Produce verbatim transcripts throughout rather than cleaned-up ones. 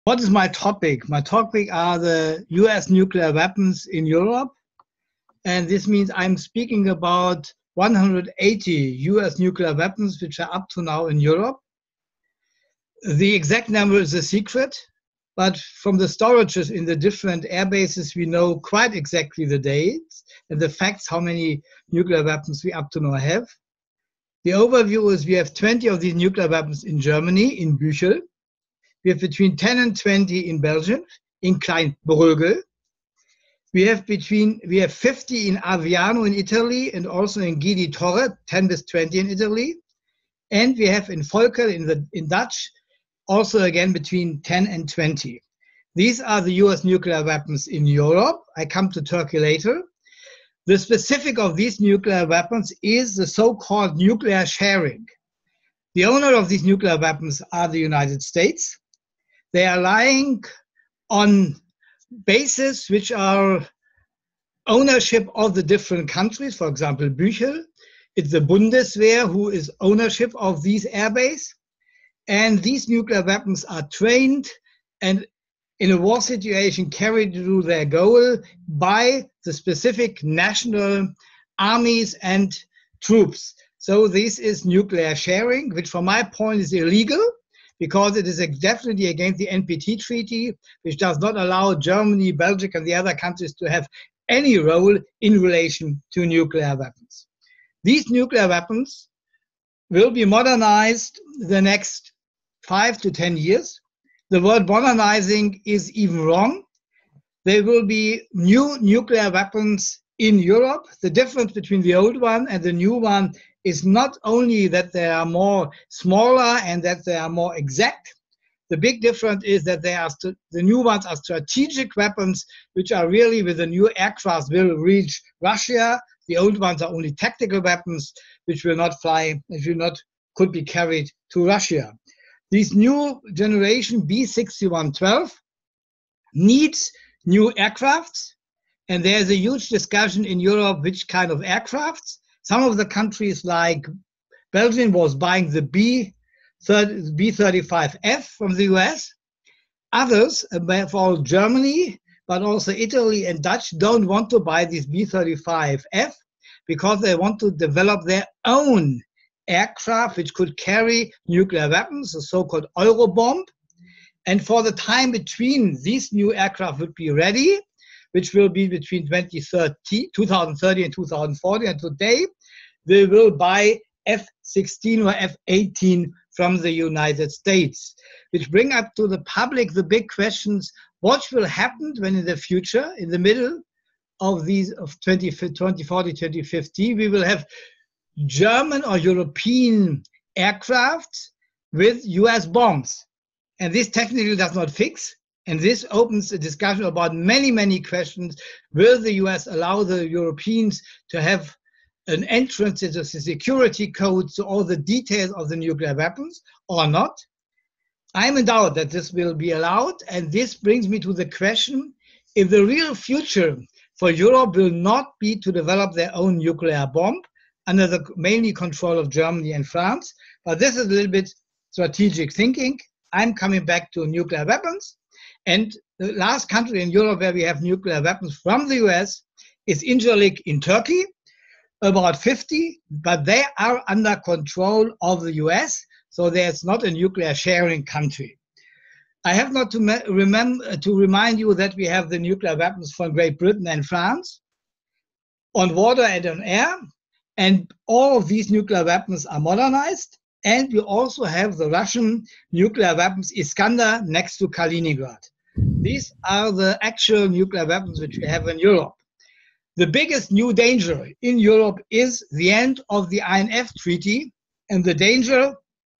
What is my topic? My topic are the U S nuclear weapons in Europe. And this means I'm speaking about one hundred eighty U S nuclear weapons which are up to now in Europe. The exact number is a secret, but from the storages in the different air bases, we know quite exactly the dates and the facts how many nuclear weapons we up to now have. The overview is we have twenty of these nuclear weapons in Germany, in Büchel. We have between ten and twenty in Belgium, in Kleinbrügel. We have between we have fifty in Aviano in Italy and also in Gedi Torre, ten to twenty in Italy. And we have in Volkel in the in Dutch, also again between ten and twenty. These are the U S nuclear weapons in Europe. I come to Turkey later. The specific of these nuclear weapons is the so-called nuclear sharing. The owner of these nuclear weapons are the United States. They are lying on bases which are ownership of the different countries. For example, Büchel, it's the Bundeswehr who is ownership of these airbase. And these nuclear weapons are trained and in a war situation carried to their goal by the specific national armies and troops. So this is nuclear sharing, which from my point is illegal, because it is definitely against the N P T treaty, which does not allow Germany, Belgium, and the other countries to have any role in relation to nuclear weapons. These nuclear weapons will be modernized the next five to ten years. The word modernizing is even wrong. There will be new nuclear weapons in Europe. The difference between the old one and the new one is not only that they are more smaller and that they are more exact. The big difference is that they are the new ones are strategic weapons, which are really with the new aircraft will reach Russia. The old ones are only tactical weapons, which will not fly, which will not could be carried to Russia. This new generation B sixty-one twelve needs new aircrafts, and there's a huge discussion in Europe which kind of aircrafts. Some of the countries like Belgium was buying the B thirty-five F from the U S. Others, for Germany, but also Italy and Dutch, don't want to buy this B thirty-five F because they want to develop their own aircraft which could carry nuclear weapons, the so-called Eurobomb. And for the time between these new aircraft would be ready, which will be between twenty thirty, two thousand thirty and two thousand forty, and today they will buy F sixteen or F eighteen from the United States, which bring up to the public the big questions: what will happen when in the future, in the middle of these of twenty forty, twenty fifty, we will have German or European aircraft with U S bombs. And this technically does not fix. And this opens a discussion about many, many questions. Will the U S allow the Europeans to have an entrance into the security codes to all the details of the nuclear weapons or not? I'm in doubt that this will be allowed. And this brings me to the question, if the real future for Europe will not be to develop their own nuclear bomb under the mainly control of Germany and France, but this is a little bit strategic thinking. I'm coming back to nuclear weapons. And the last country in Europe where we have nuclear weapons from the U S is Incirlik in Turkey, about fifty, but they are under control of the U S, so there's not a nuclear sharing country. I have not to remember to remind you that we have the nuclear weapons from Great Britain and France on water and on air, and all of these nuclear weapons are modernized. And we also have the Russian nuclear weapons Iskander next to Kaliningrad. These are the actual nuclear weapons which we have in Europe. The biggest new danger in Europe is the end of the I N F treaty and the danger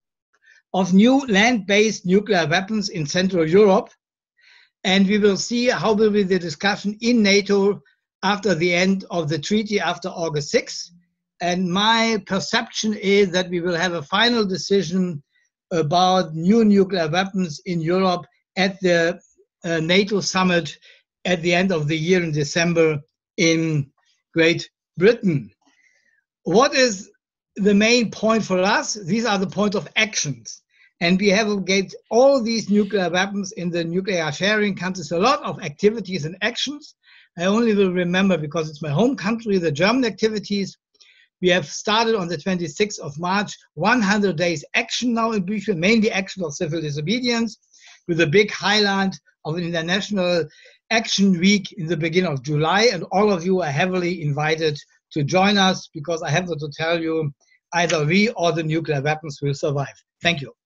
of new land-based nuclear weapons in Central Europe. And we will see how will be the discussion in NATO after the end of the treaty after August sixth. And my perception is that we will have a final decision about new nuclear weapons in Europe at the uh, NATO summit at the end of the year in December in Great Britain. What is the main point for us? These are the points of actions. And we have engaged all these nuclear weapons in the nuclear sharing countries, a lot of activities and actions. I only will remember, because it's my home country, the German activities. We have started on the twenty-sixth of March, one hundred days action now in Büchel, mainly action of civil disobedience, with a big highlight of an international action week in the beginning of July. And all of you are heavily invited to join us, because I have to tell you, either we or the nuclear weapons will survive. Thank you.